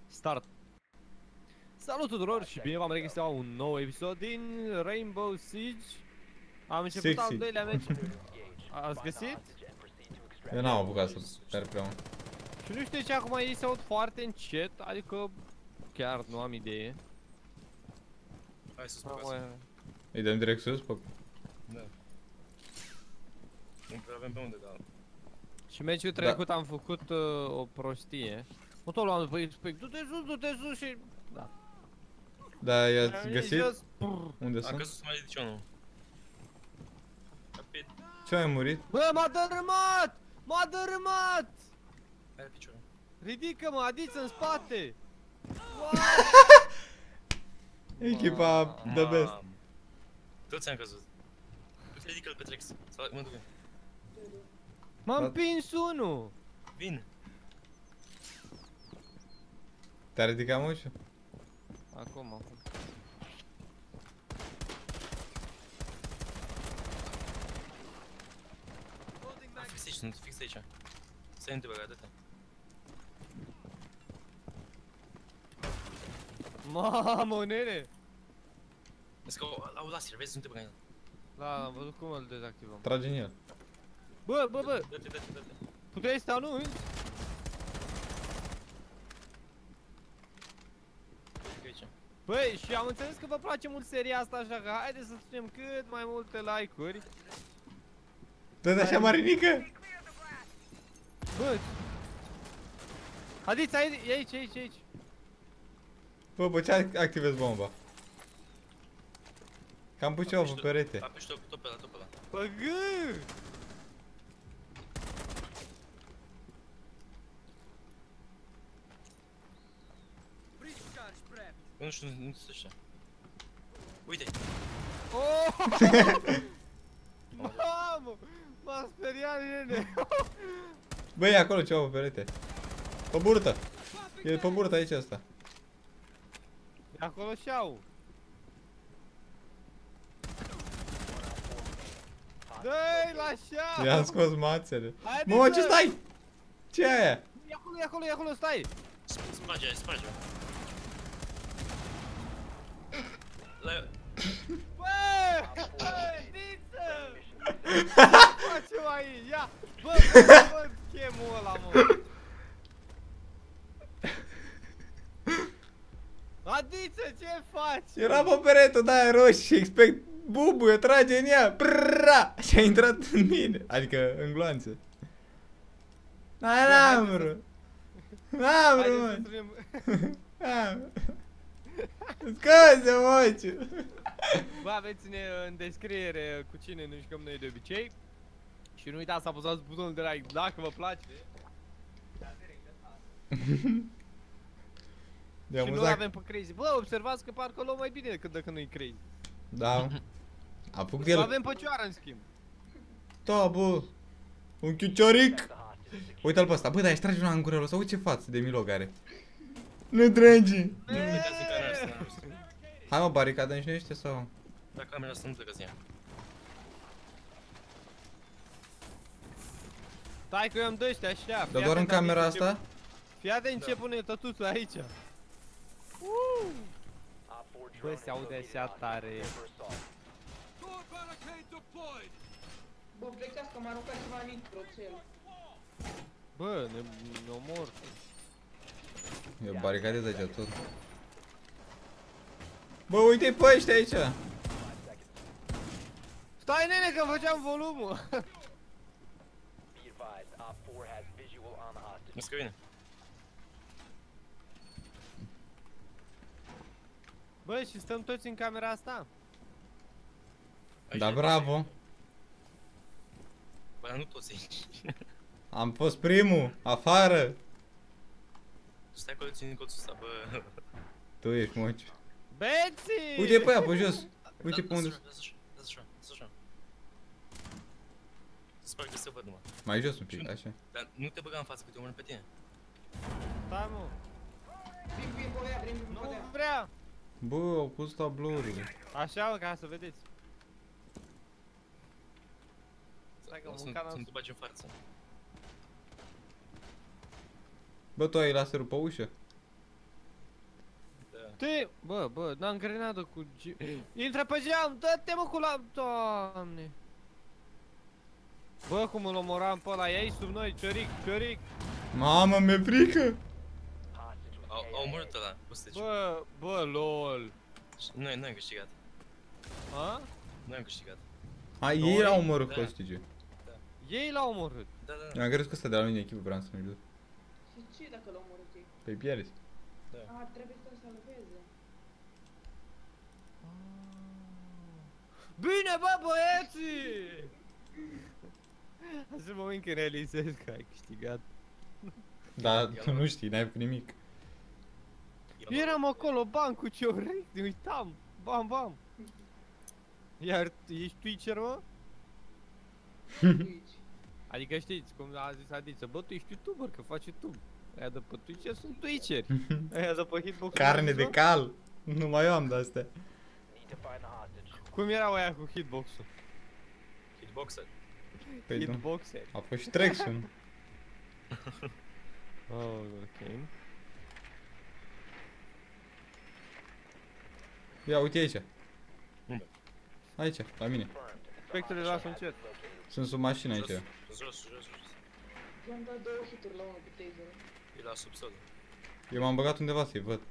Start! Salut tuturor și bine v-am regăsit la un nou episod din Rainbow Siege. Am început al doilea meci. Ați găsit? Eu n-am apucat să merg prea mult. Și nu știu de ce acum ei se aud foarte încet, adică chiar nu am idee. Hai să spăcați. Îi dăm direct sus? Pe... Da. Nu prea avem pe unde, dar... Și meciul trecut am făcut o prostie. Nu tot l-am după du-te sus și... Da. Da, i-ați găsit? Unde A sunt? căzut să mai ridice unul. Rapid. Ce ai murit? Bă, m-a dărâmat! M-a dărâmat! Hai piciorul. Ridică-mă, adiți în spate! Echipa the best. Toți am căzut. Uite, ridică-l pe Trex. Sau mă duc eu. M-a împins unul! Vin. Te-a ridicat moșu? Acum. Fix aici, sunt fix aici. Stai între băgat, dă-te. Mamă, nene! Vezi că au laser, vezi, sunt pe el. Da, am văzut cum îl dezactivăm. Trage în el. Bă! Dă-te. Puteai să te anunți? Aici. Băi, și am înțeles că vă place mult seria asta, așa că haideți să strângem cât mai multe like-uri. Dă-te așa, Marinică! Bă! Hadiți, aici! Bă, ce activezi bomba? Cam pus ceva pe perete. Apeși tot pe ăla. Bă, gâ! Eu nu știu, nu sunt ăștia. Uite! Oh! Mamă! M-a speriat, nene! Bă, e acolo ceva pe perete. Pe burtă! E pe burtă aici asta. E acolo și-au! Dă-i la șa! I-am scos mațele. Haideți, Mă, ce stai? Ce e aia? E acolo, stai! Sparge-o. Bă! Diță! Ce facem aici? Ia! Bă, chemul ăla, mă! Adiță, ce faci? Era pe perete, da, roșie, expect bubuie, trage în ea, prrrra, și a intrat în mine, adică în gloanțe. N-am vrut. N-am vrut, mă. Scuze, mociu. Bă, aveți-ne în descriere cu cine ne jucăm noi de obicei. Și nu uitați să apăsați butonul de like dacă vă place. Și nu avem pe Crazy. Bă, observați că parcă o luăm mai bine decât dacă nu-i Crazy. Da. Apuc de El. el. Avem păcioară în schimb. Da, bă. Un chiucioric. Uite-l pe ăsta. Bă, dar își trage una în gură, să uite ce față de milog are. Nu tragi. Nu plecați din camera asta, nu știu. Hai, mă, baricadă și niște sau? Dar camera asta nu plecați din ea. Stai că eu am 12 așa. Dar doar în camera asta? Fii atent ce pune tătuțul aici. Bă, se aude așa tare. Bă, plecați că m-a aruncat ceva în nitroțel. Bă, ne omor. Eu baricadez aici tot. Bă, uite-i pe ăștia aici. Stai, nene, că făceam volumul. Vezi că vine. Bă, și stăm toți în camera asta? Aici Da, e bravo. Bă, dar nu toți aici. Am fost primul, afară. Stai acolo, ține colțul ăsta, bă. Tu ești, moci. Beții! Uite pe ea, pe jos. Uite pe unde. Lasă așa. Să sparg de să văd numai. Mai jos un pic, așa. Dar nu te băga în față, că te omor pe tine. Stai, mă. Vin pe ea, vin pe Nu ea. vrea. Bă, au pus tablourile. Așa, mă, ca să vedeți. Stai că Să mânca nu te bagi în față. Bă, tu ai laserul pe ușă? Bă, n-am grenadă cu... Intră pe geam, dă-te mă cu la... Doamne. Bă, cum îl omoram pe ăla, ei sub noi, cioric. Mamă, mi-e frică! Au omorât ăla, Costeci. Bă, lol. Noi am câștigat. A? Noi am câștigat. Hai, Noi? ei l-au omorât Da. Costice. Ei l-au omorât. Da. Eu am crezut că ăsta de la mine echipă vreau să mă ajut. Și ce dacă l-au omorât ei? Păi pierzi. Trebuie să salveze. Bine, bă, băieții! Asta mă uit când realizez că ai câștigat. Dar tu nu știi, n-ai făcut nimic. Eram acolo, bam, cu cioric, ne uitam. Bam. Iar ești Twitcher, mă? Twitch. Adică știți, cum a zis Adiță, bă, tu ești YouTuber, că faci YouTube. Aia de pe Twitcher sunt Twitcheri. Aia de pe Hitbox. Carne de cal! Nu mai am de astea. Cum erau aia cu hitbox-ul? Hitboxer. Păi nu. Hitboxer. A fost și traction. Oh, ok. Ia, uite aici. Unde? Aici, la mine. Spectrele lasă încet. Sunt sub mașină aici. Jos. I-am dat 2 hituri la unul cu taser. E la subsol. Eu m-am băgat undeva să-i văd.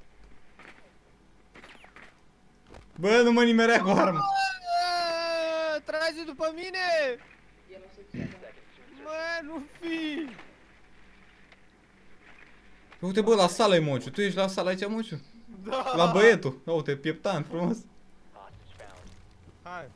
Bă, nu mă nimerea cu armă. Trage după mine! E la secția. Mă, nu fi! Uite, bă, la sală e Mociu. Tu ești la sală aici, Mociu? Da! La băietul. Ia uite, pieptan, frumos. Hai!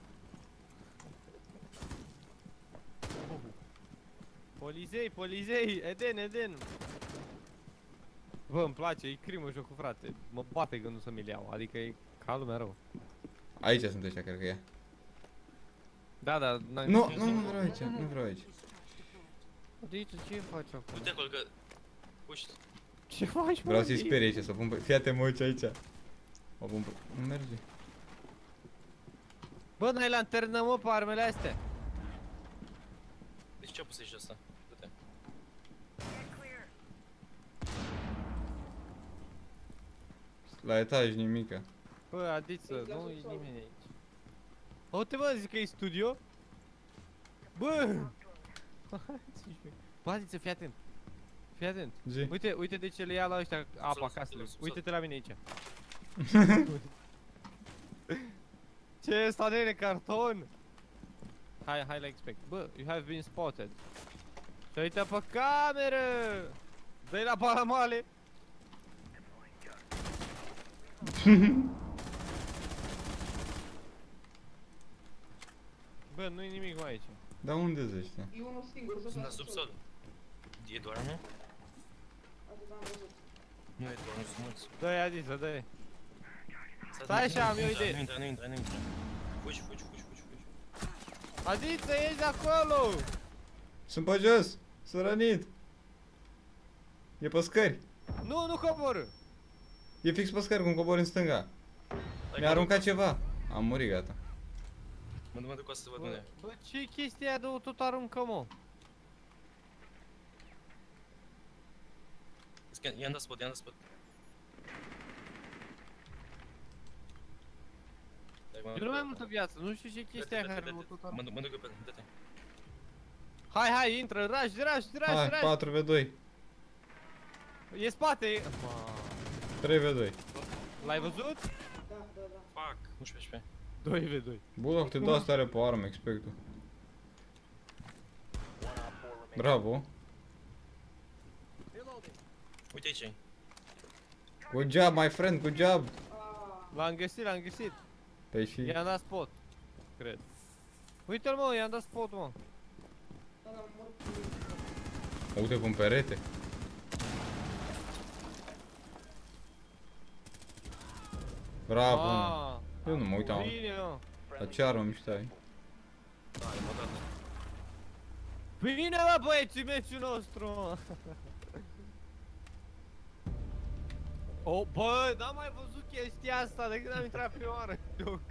Polizei, Eden! Bă, îmi place, e crimă jocul, frate. Mă bate gândul să mi-l iau, adică e ca lumea rău. Aici sunt ăștia, cred că e. Da, Nu vreau aici, nu vreau aici. Adică ce faci acum? Du-te acolo că... Puși. Ce faci, Vreau să-i sperie aici, să pun pe... Fii-te, Mociu, aici. O pun pe... Nu merge. Bă, n-ai lanternă, mă, pe armele astea. Deci ce-a pus aici ăsta? Du-te. La etaj nimica. Bă, Adiță, nu e nimeni aici. Uite, bă, zic că e studio. Bă! Bă, Adiță, fii atent. Fii atent. Zi. Uite de ce le ia la ăștia apa Sus, acasă. sus. Uite-te la mine aici. Ce e ăsta, nene, carton? Hai la expect. Bă, you have been spotted. Și uite pe cameră! Dă-i la palamale! Bă, nu-i nimic mai aici. Dar unde-s ăștia? E unul singur, jos Sunt la subsol. E doar unul? Atât am văzut. Nu e doar unul, sunt mulți. Dă-i, Adiță, dă-i. Stai așa, am eu o idee. Nu intra. Fugi. Adiță, ești acolo! Sunt pe jos! Sunt rănit! E pe scări! Nu coboră! E fix pe scări, cum cobor în stânga. Mi-a aruncat ceva. Am murit, gata. Mă duc să văd unde. Bă, ce chestia aia de tot aruncă, mă? I-am dat spot. Eu nu mai am multă viață, nu știu ce chestia aia care mă tot aruncă. Mă duc eu pe dă-te. Hai, intră, ragi! Hai, 4v2. E spate! 3v2. L-ai văzut? Da. Fuck, 11. 2v2. Bă, dacă te dau asta are pe armă, expectul. Bravo. Uite aici. Good job, my friend, good job. L-am găsit. Păi și... I-am dat spot. Cred. Uite-l, mă, i-am dat spot, mă. Da, mor. Uite cum perete. Bravo, mă. Eu nu mă uitam. Bine, mă. La ce armă mișto ai? Da, e modată. Bine, mă, băieții, meciul nostru, mă. Oh, bă, n-am mai văzut chestia asta de când am intrat prima oară.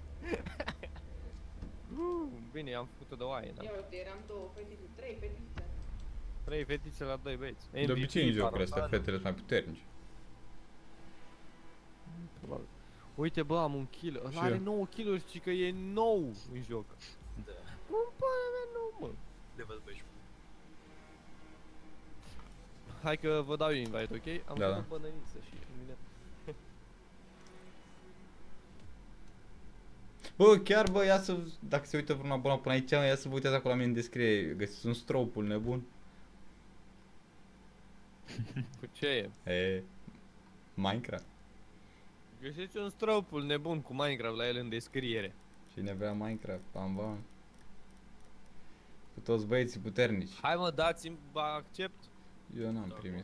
Bine, am făcut-o de oaie, da. Ia uite, eram 3 fetițe. 3 fetițe la 2 băieți. De obicei în jocurile astea fetele sunt mai puternici. probabil. Uite, bă, am un kill. Ăla Și are eu. 9 kill-uri, știi că e nou în joc. Da. Cum pare mea nou, mă? Level 12. Hai că vă dau eu invite, ok? Am Da, făcut da. bănăniță și mine. Bă, chiar bă, ia să, dacă se uită vreun abonat până aici, ia să vă uitați acolo la mine în descriere, găsiți un stropul nebun. Cu ce e? E, Minecraft. Găsiți un stropul nebun cu Minecraft la el în descriere. Cine vrea Minecraft, bam bam. Cu toți băieții puternici. Hai mă, dați-mi accept. Eu n-am Da, primit.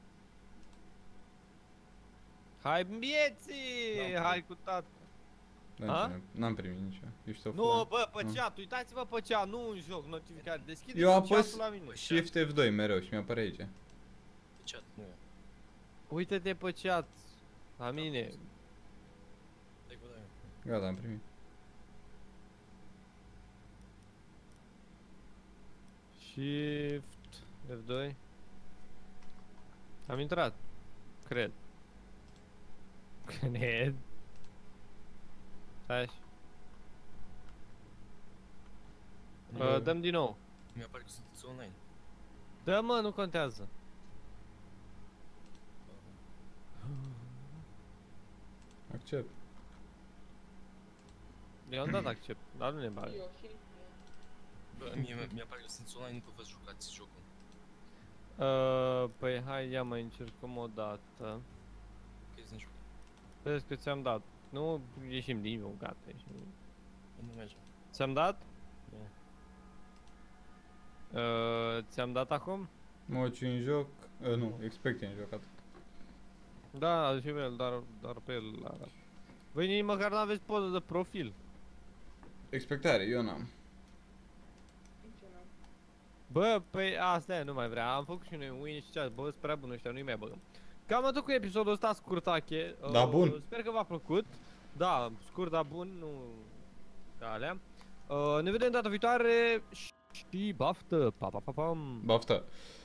Hai vieții, Da. hai cu tata. A? N-am primit nicio. Ești Nu, offline. bă, pe Nu. chat, uitați-vă pe chat, nu în joc, notificare. Deschide Eu apăs chat-ul la mine. Shift F2 mereu și mi-apare aici. Pe chat, nu e. Uite-te pe chat. La mine. Stai cu dai. Gata, am primit. Shift F2. Am intrat. Cred. Cred. Stai așa. Dăm din nou. Mi-apare că sunteți online. Dă mă, nu contează. Accept. Eu am dat accept, dar nu ne bagă. Eu și... Bă, mi-apare că sunteți online, nu că vă jucați jocul. Păi hai, ia mai încercăm o dată. Că ești în joc. Vezi că ți-am dat. Nu ieșim din joc, gata, ieșim din joc. Nu merge. Ți-am dat? Da. Ți-am dat acum? Moci în joc. Nu, expect în joc atât. Da, și pe el, dar pe el arată. Voi nici măcar n-aveți poză de profil. Expectare, eu n-am. Nici eu n-am. Bă, păi asta e, nu mai vrea. Am făcut și noi un win și cea, bă, spre bun ăștia, nu-i mai băgăm. Cam atât cu episodul ăsta scurtache. Da, bun. Sper că v-a plăcut. Da, scurt, dar bun, nu ca alea. Ne vedem data viitoare și baftă, pa pa pa pam. Baftă.